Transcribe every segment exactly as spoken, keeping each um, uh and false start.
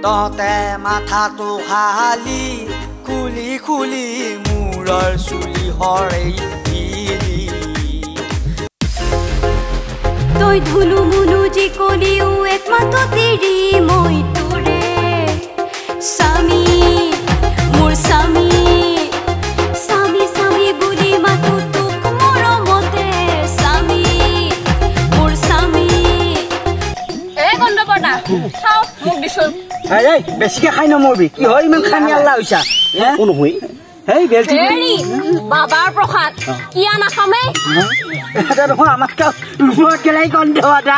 ততে মাথাটো খালি খুলি খুলি মূৰৰ চুলি হৰেই দিলি তই ধুলু মুলু যে কলিও একমাত্ৰ তেৰি মই তোৰে স্বামী মোৰ স্বামী স্বামী স্বামী বুলি মাতো তোক মৰমতে স্বামী মোৰ স্বামী এ গণ্ডপনা খাও মোক দিছো এই এই বেছিকে খাই নমৰবি কি হয় ইমান খানি আল্লাহ হৈছা কোন হৈ এই বেলটি হেৰি বাবাৰ প্ৰসাদ কিয়া নাখামে এটা দেখোন আমাক ৰুমত কেলাই গন্ধ এটা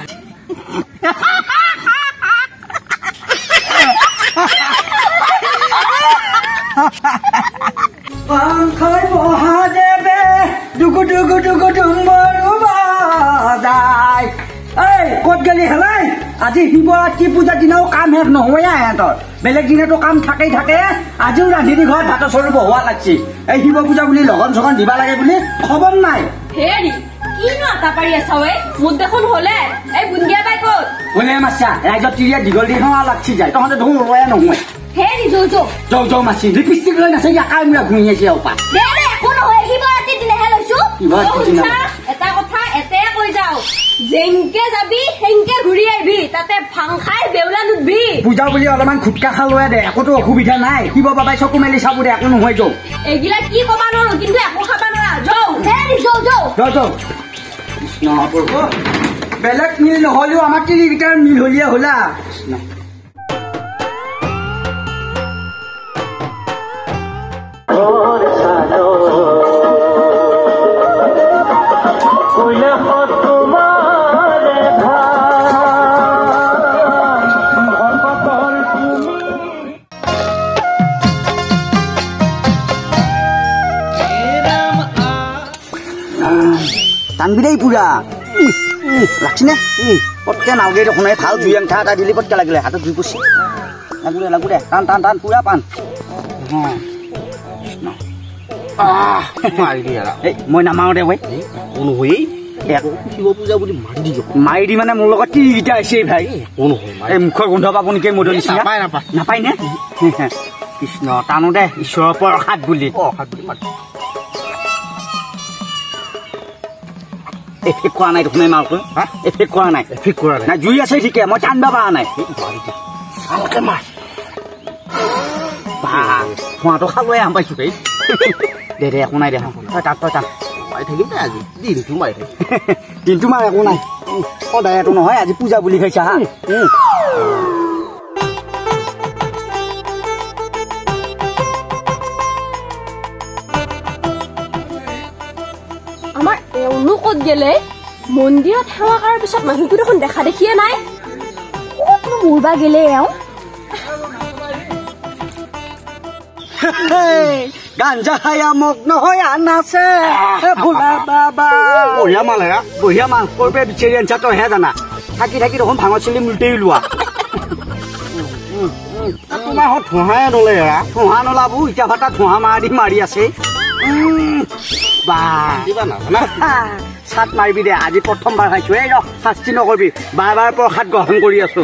পাংখৈ মহাদেৱে দুগু দুগু দুগু ডুম্বৰু বাজাই এই ক'ত গেলি হেলাই আজি শিৱৰাত্ৰি পূজাৰ দিনাও কাম শেষ নহয় সিহঁতৰ বেলেগ দিনাতো কাম থাকেই থাকে আজিও ৰান্ধি ঘৰত ভাতৰ চৰু বহোৱা লাগছি এই শিৱ পূজা বুলি লগন চগন দিবা লাগে বুলি খবৰ নাই হেৰি কিনো আটা পাৰি আছা ঐ মোক দেখোন হলে এই বুন্দিয়া বাই ক'ত হলে মাছা ৰাইজৰ তিৰিয়া দীঘল দি হোৱা লাগছি যায় তহঁতে দেখোন ওলোৱাই নহয় হেৰি যৌ যৌ যৌ যৌ মাছি লিপষ্টিক লৈ নাছে একাই মূৰা ঘূৰি আছে অপা দে দে একো নহয় শিৱৰাত্ৰিৰ দিনাহে লৈছো এটা কথা এতে কৈ যাও যেনকে যাবি সেনকে ঘূৰি আহিবি তাতে ভাং খাই বেউলা নুধবি পূজা বুলি অলপমান খুটকা খালোৱে দে একোতো অসুবিধা নাই শিৱ বাবাই চকু মেলি চাব দে একো নহয় যৌ এইগিলা কি কবা নোৱাৰো কিন্তু একো খাবা নোৱাৰা যৌ হেৰি যৌ যৌ যৌ যৌ কৃষ্ণ প্ৰভু বেলেগ মিল নহলেও আমাৰ তিৰিকেইটাৰ মিল হলিয়া হলা কৃষ্ণ টানবি দেই পুৰা লাগছি নে পটকে নালগে দেখোন এই ভাল জুই আংঠা এটা দিলি পটকে লাগিলে হাতত জুই পচি লাগু দে লাগু দে টান টান টান পুৰা পান মই নামাও দে অনুভূই শিৱ পূজা বুলি মাৰি দি মাৰি দি মানে মোৰ লগত তিৰিকেইটা আছে ভাই এই মুখৰ গোন্ধ পাব নেকি মধুৰ নিচিনা নাপায় নে কৃষ্ণ টানো দে ঈশ্বৰৰ প্ৰসাদ বুলি এফেক্ট কৰা নাই দেখোন মালটো এফেক্ট কৰা নাই এফেক্ট কৰা নাই জুই আছে ঠিকে মই টানিব পৰা নাই ভালকে মাৰ খোৱাটো খালোৱে আম পাইছো দেই দে দে একো নাই দে তই তাত তই তাত মাৰি থাকিম দে আজি দিনটো মাৰি থাকিম দিনটো মাৰ একো নাই সদায় এইটো নহয় আজি পূজা বুলি খাইছা হা আমাৰ এওঁনো ক'ত গেলে মন্দিৰত সেৱা কৰাৰ পিছত মানুহটো দেখোন দেখা দেখিয়ে নাই ক'তনো মূৰবা গেলে এওঁ গাঞ্জা খায়া মগ্ন হৈ আনাছে ভোলা বাবা বঢ়িয়া মাল হে বঢ়িয়া মাল ক'ৰ পৰা বিচাৰি আনছা তইহে জানা থাকি থাকি দেখোন ভাঙৰ চিলি মুলতেই লোৱা তোমাৰ হত ধোঁহাই নলে হেৰা ধোঁহা নলাবো ইটা ভাটা ধোঁহা মাৰি মাৰি আছে চাট মাৰিবি দে আজি প্ৰথমবাৰ খাইছো এই ৰ শাস্তি নকৰিবি বাৰ বাৰ প্ৰসাদ গ্ৰহণ কৰি আছো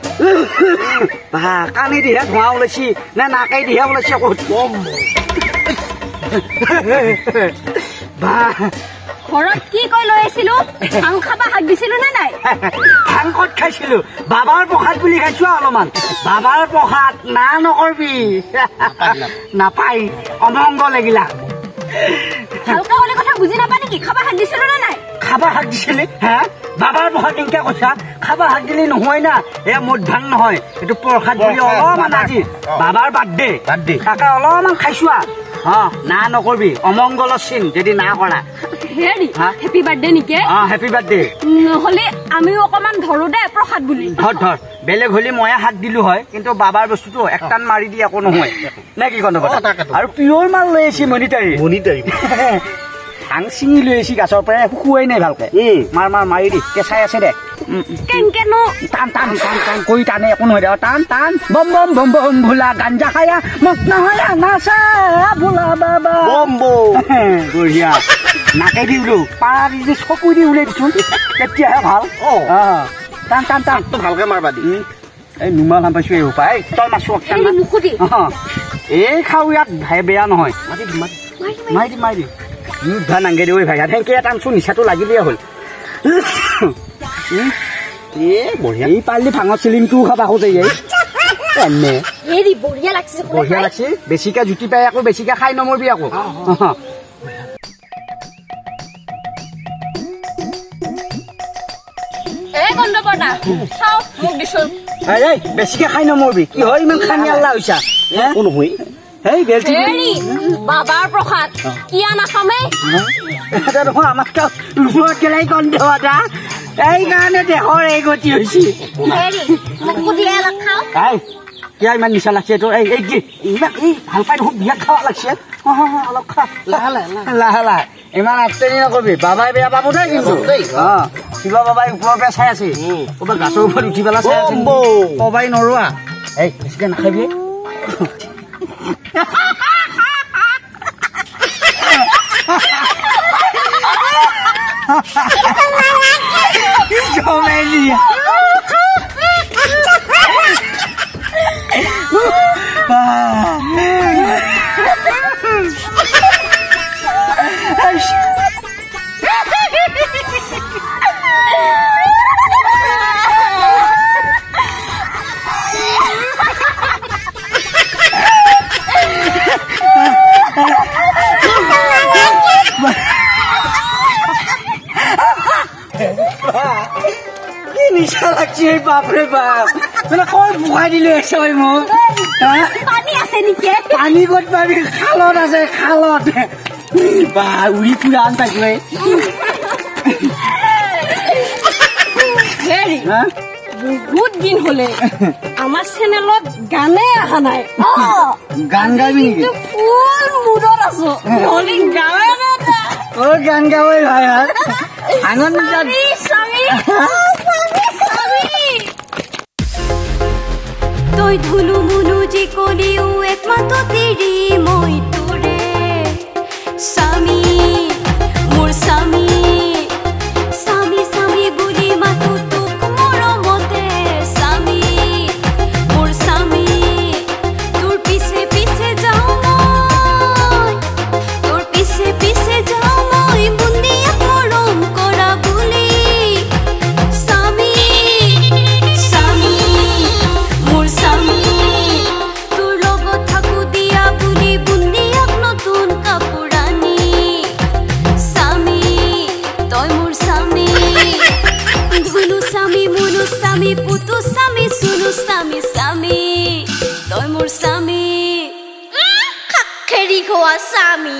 কাণে দিহে ধোঁৱা ওলাইছি নে নাকে দিহে ওলাইছি আকৌ ঘৰত কি কৈ লৈ আহিছিলো ভাং খাবা হাক দিছিলো নে নাই ভাং ক'ত খাইছিলো বাবাৰ প্ৰসাদ বুলি খাইছো অলপমান বাবাৰ প্ৰসাদ না নকৰিবি নাপায় অমংগ লাগিলা হালকা হলে কথা বুজি নাপা নেকি খাবা হাক দিছিলো নে নাই খাবা হাক দিছিলি হা বাবাৰ প্ৰসাদ কেনেকে কৈছা খাবা হাক দিলে নহয় না এয়া মোৰ ধান নহয় এইটো প্ৰসাদ বুলি অলপমান আজি বাবাৰ বাৰ্থডে বাৰ্থডে তাকে অলপমান খাইছো অ না নকৰিবি অমংগলৰ চিন যদি না কৰা হেৰি হেপী বাৰ্থডে নেকি অ হেপী বাৰ্থডে নহলে আমিও অকমান ধৰো দে প্ৰসাদ বুলি ধৰ ধৰ বেলেগ হলে ময়ে হাত দিলো হয় কিন্তু বাবাৰ বস্তুটো একটান মাৰি দি একো নহয় নে কি কণ্ড আৰু পিয়ৰ মাল লৈ আহিছি মনিটাৰী মনিটাৰী ভাং চিঙি লৈ আহিছি গাছৰ পৰা শুকুৱাই নাই ভালকে মাৰ মাৰ মাৰি দি কেঁচাই আছে দে কেনকেনো টান টান টান টান কৰি টানে একো নহয় দে টান টান বম বম বম বম ভোলা গাঞ্জা খায়া মগ্ন হৈ নাচা ভোলা বাবা বম বম বঢ়িয়া নাকে দি উলো পাৰা দি চকু দি উলিয়াই দিছোন তেতিয়াহে ভাল টান টান টান ভালকে মাৰবা দি এই নুমাল হাম পাইছো এই উপায় তই মাছো হেৰি মুখুদি এই খাও ইয়াত ভাই বেয়া নহয় মাতি মাতি মাৰি মাৰি উদ্ধা নাংগে দেই ভাই থেংকে এটা আনছো নিচাটো লাগিলেই হ'ল এ বঢ়িয়া এই পালি ভাঙৰ চিলিংটো খাবা খোজে এই এনে হেৰি বঢ়িয়া লাগছে বঢ়িয়া লাগছে বেছিকে জুতি পাই আকৌ বেছিকে খাই নমৰবি আকৌ এ গণ্ডপনা খাও মোক দিছো এই এই বেছিকে খাই নমৰবি কি হয় ইমান খানি আল্লাহ হৈছা কোন হই এই বেলটি হেৰি বাবাৰ প্ৰসাদ কিয়া নাখামে এটা নহয় আমাক ৰুমত কেলাই গন্ধ এটা এই কাৰণে দেহৰ এই গতি হৈছে হেৰি মুখুদি অলপ খাও এই কিয় ইমান নিচা লাগছে তোৰ এই এই ইমান এই ভাল পাই দেখোন বিয়াত খাব লাগছে অলপ খা লাহ লাহ লাহ ইমান আত্মনি নকবি বাবাই বেয়া পাব দেই কিন্তু অ শিৱা বাবাই ওপৰৰ পৰা চাই আছে ক'ৰবাত গাছৰ ওপৰত উঠি পেলাই চাই আছে কবাই নৰোৱা এই বেছিকে নাখাবি Comedia. নিচা লাগছে বাপরে বাপ তোরা কই ভুকাই দিলে সবাই মোক পানী আছে নেকি পানী কত পাবি খালত আছে খালত বা উড়ি পুরা আন পাইছো হেৰি বহুত দিন হলে আমাৰ চেনেলত গানে অহা নাই গান গাবি নেকি ফুল মুডত আছো নহলে গাৱে ও গান গাবই ভাই আনন্দ তই ধুলু মুলু যে কলিও একমাত্ৰ তেৰি মই তোৰে স্বামী মোৰ স্বামী স্বামী স্বামী বুলি মাতো তোক মৰমতে স্বামী মোৰ স্বামী তোৰ পিছে পিছে যাওঁ মই তোৰ পিছে পিছে যাওঁ মই বুন্দিয়া মৰম কৰা বুলি স্বামী স্বামী মোৰ স্বামী তোৰ লগত থাকো দিয়া বুলি বুন্দিয়াক নতুন কাপোৰ আনি স্বামী তই মোৰ স্বামী ধুলু স্বামী মুলু স্বামী পুতু স্বামী চুলু স্বামী স্বামী তই মোৰ স্বামী খাখেৰি খোৱা স্বামী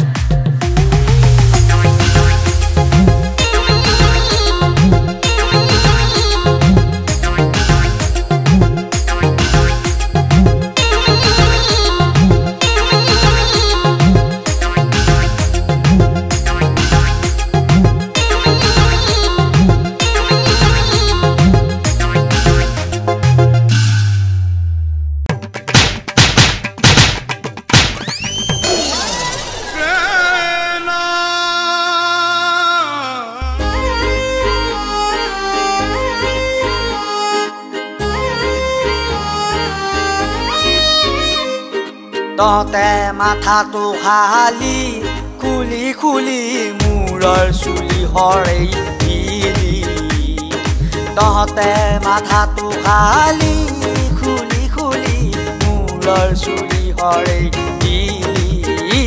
তহঁতে মাথাটো খালি খুলি খুলি মূৰৰ চুলি হৰেই দিলি তহঁতে মাথাটো খালি খুলি খুলি মূৰৰ চুলি হৰেই দিলি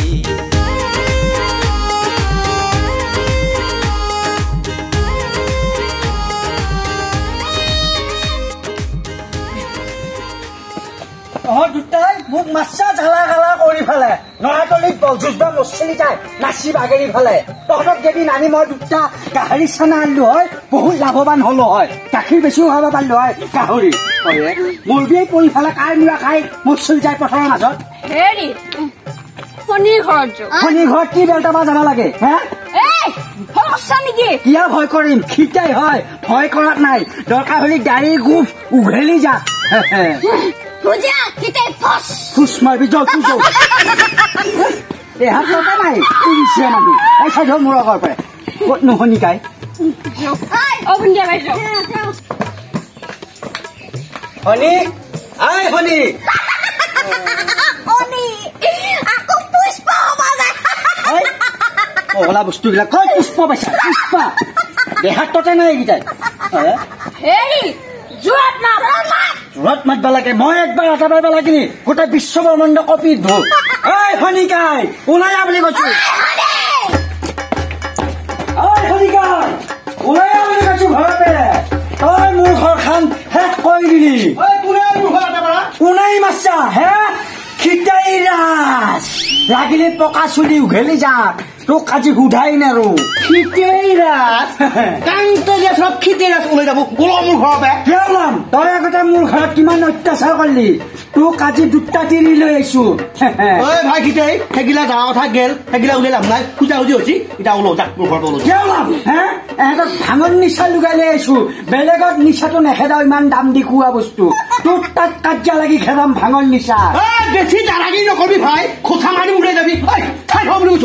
তহঁত দুটাই মোক মাছা ঝালা গালা কৰি ফেলে নৰাতলিত বলজুজবা মচলি যায় নাচি বাগেৰি ফেলে তহঁতক যদি নানি মই দুটা গাহৰি চানা আনিলো হয় বহুত লাভৱান হলো হয় গাখীৰ বেছিও খাব পাৰিলো হয় গাহৰি মুৰ্গীয়ে পৰি ফেলে কাই মূৰা খাই মচলি যায় পথাৰৰ মাজত হেৰি শনিৰ ঘৰত যাওঁ শনিৰ ঘৰত কি বেলটাবা যাব লাগে হে এই ভয় কৰছা নেকি কিয় ভয় কৰিম খিটাই হয় ভয় কৰাত নাই দৰকাৰ হলে গাড়ী গোফ উঘেলি যা বুজা কিতে ফস ফুস মারবি যাও তুই যাও এ হাত কথা নাই ইনসে মানুহ এই সাইড মোৰ আগৰ পৰা কত নহনি কাই অ বুন্দিয়া গাই যাও হনি আই হনি অনি আকৌ পুষ্প হবা যায় পগলা বস্তুবিলাক কই পুষ্প পাইছা পুষ্প দেহাত ততে নাই এইকেইটাই হেৰি জোৰত না জোৰত মাতবা লাগে মই একবাৰ আটা পাইবা লাগিনি গোটেই বিশ্ব ব্ৰহ্মাণ্ড কপি ধো এই হনিকাই ওলাই আ বুলি কৈছো ঐ হনিকাই ওলাই আ বুলি কৈছো ঘৰতে তই মোৰ ঘৰখন শেষ কৰি দিলি কোনাই মাছা হে খিতাই ৰাজ লাগিলে পকা চুলি উঘেলি যাক তোক আজি সুধাই নাৰো খিতেই ৰাজ কাংতলীয়া চব খিতেই ৰাজ ওলাই যাব বোলো মোৰ ঘৰতে কিয় ওলাম তই আগতে মোৰ ঘৰত কিমান অত্যাচাৰ কৰিলি তোক আজি দুটা তিৰি লৈ আহিছো ঐ ভাই খিতেই সেইগিলা গাঁৱৰ কথা গেল সেইগিলা উলিয়াই লাভ নাই পূজা উজি হৈছে এতিয়া ওলো যাক মোৰ ঘৰত ওলো কিয় ওলাম হে এহঁতক ভাঙন নিচা লুগাই লৈ আহিছো বেলেগত নিচাটো নেখেদাও ইমান দাম দি খোৱা বস্তু তোৰ তাত কাজিয়া লাগি খেদাম ভাঙন নিচা বেছি দাৰাগি নকৰবি ভাই খোঠা মাৰি ওলাই যাবি ঐ খাই থ বুলি কৈছো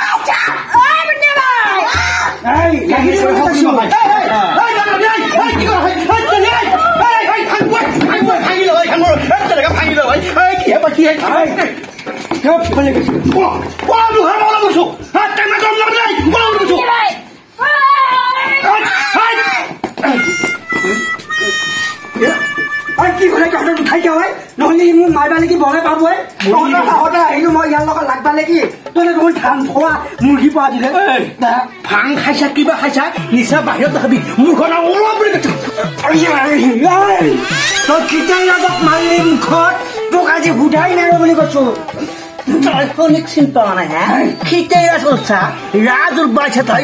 কি কৰে তহঁতৰ উঠাই দিয়া হয় নহলে মোক মাৰিবা লাগি বৰে পাবই তহঁতৰ সাহতে আহিলো মই ইয়াৰ লগত লাগবা লাগি তহঁতে দেখোন ধান খোৱা মুৰ্গী পোৱা দিলে ভাং খাইছা কিবা খাইছা নিচা বাহিৰত দেখাবি মোৰ ঘৰ ওলোৱা বুলি কৈছো তই খিতাই ৰাজক মাৰিলি মুখত তোক আজি সুধাই নাই বুলি কৈছো তই শনিক চিন পোৱা নাই হে খিতাই ৰাজ উঠা ৰাজ উঠবাইছে তই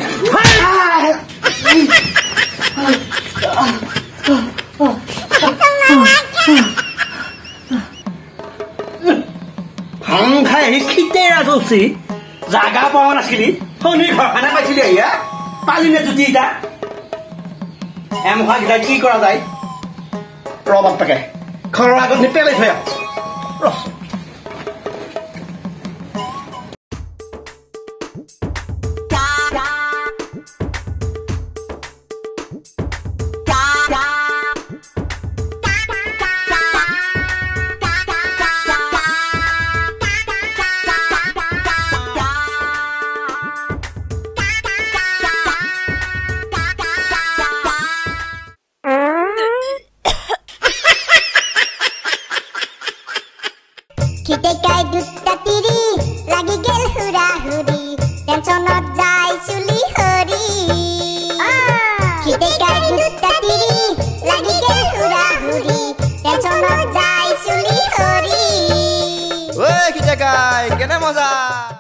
ভাং খাই আহি খিতাই ৰাজ উঠছি জাগা পোৱা নাছিলি শনিৰ ঘৰখানা পাইছিলি আহিয়া পালি নে জুতি এতিয়া এমুখা কেইটা কি কৰা যায় ৰবাত তাকে ঘৰৰ আগত নি পেলাই থৈ আহ খিতেকাই দুটা তিৰি লাগি গেল হুৰা হুৰি টেনচনত যাই চুলি হৰি খিতেকাই দুটা তিৰি লাগি গেল হুৰা হুৰি টেনচনত যাই চুলি হৰি ঐ খিতেকাই কেনে মজা